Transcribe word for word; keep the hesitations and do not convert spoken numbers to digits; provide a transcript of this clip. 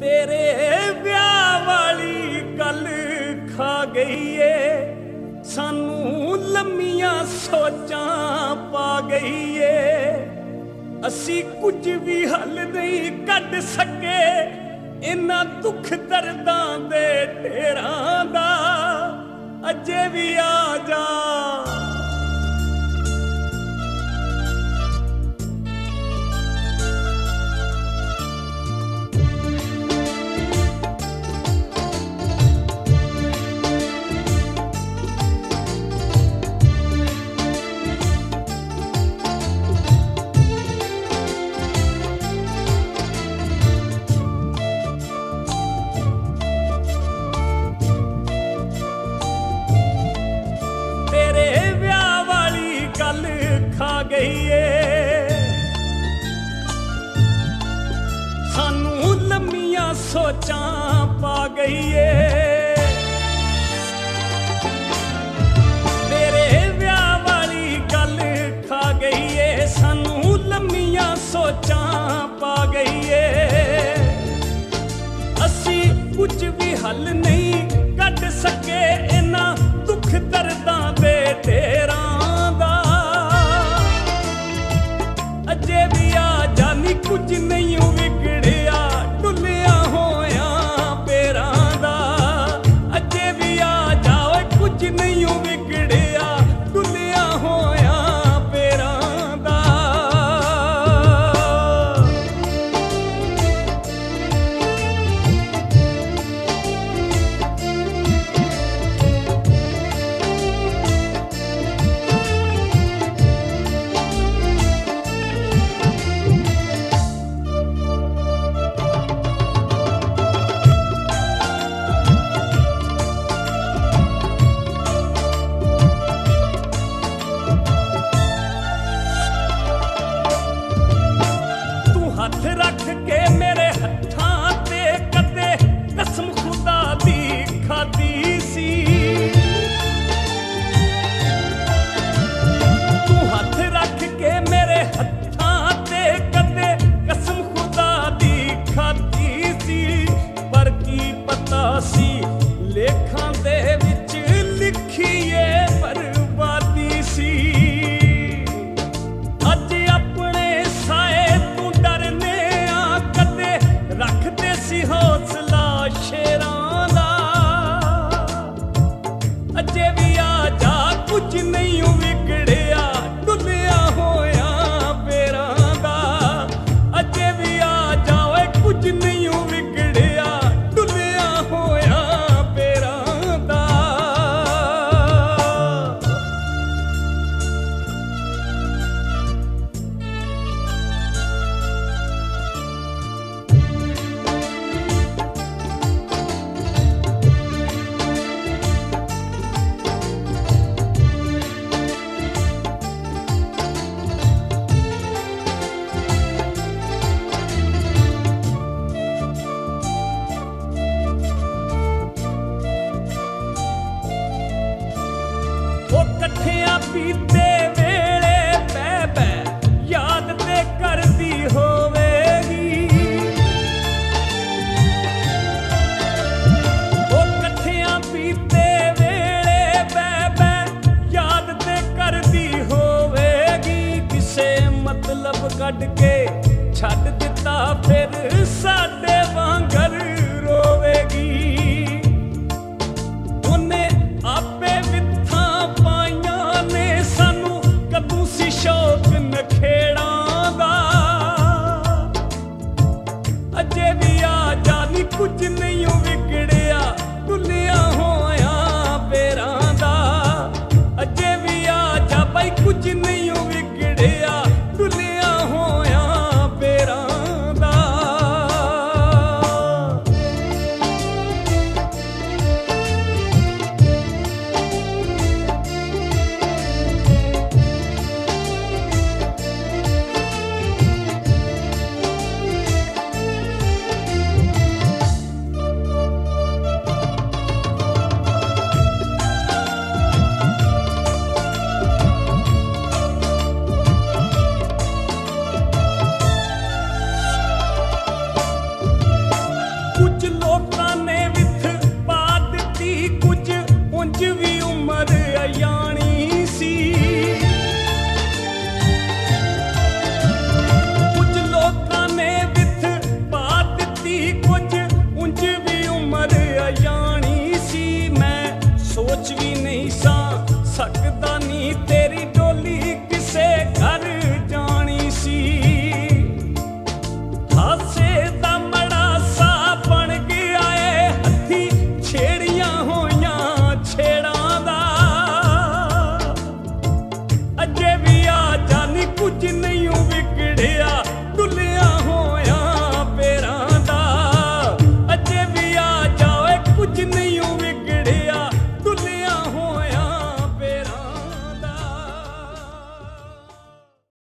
तेरे ब्याह वाली गल खा गई है, सानू लम्मियां सोचां पा गई है। असी कुछ भी हल नहीं कढ सके इन्हां दुख दर्दां दे ढेरां दा, अजे भी आ जा। खा गई है, सानू लम्मियां सोचां पा गई है। तेरे ब्याह वाली गल खा गई है, सानू लम्मियां सोचां पा गई है। असी कुछ भी हल नहीं कढ सके इन्हां दुख दर्दां दे ढेरां दा, अजे भी आ जानी कुछ नहीं विगड़िया डुलिया होया पैरां दा। अजे भी आ जाओ कुछ नहीं विगड़िया डुलिया होया पैरां दा। हथ रख के मेरे हत्थां ते कदे कसम खुदा दी खादी सी। तू हथ रख के मेरे हत्थां ते कदे कसम खुदा दी खादी सी, पर की पता सी लेखां दे विच लिखीए बर्बादी सी। अज अपने साए रखते सी हौसला शेरां दा, अजे भी आ जा कुछ नहीं विगड़िया डुलिया होया पैरां दा। अजे भी आ जाओ कुछ नहीं विगड़िया डुलिया होया पैरां दा। कट्ठियां पीते वेले बह बह याद ते करदी होवेगी, ओ कट्ठियां पीते वेले बह बह याद ते करदी होवेगी। किसे मतलब कढ के छड्ड दिता फिर साडे वांगर रोवेगी। शौक नखेड़ां दा, अजे भी आ जानी कुछ नहीं विगड़िया डुलिया होया पैरां दा। अजे भी आ जा भाई कुछ नहीं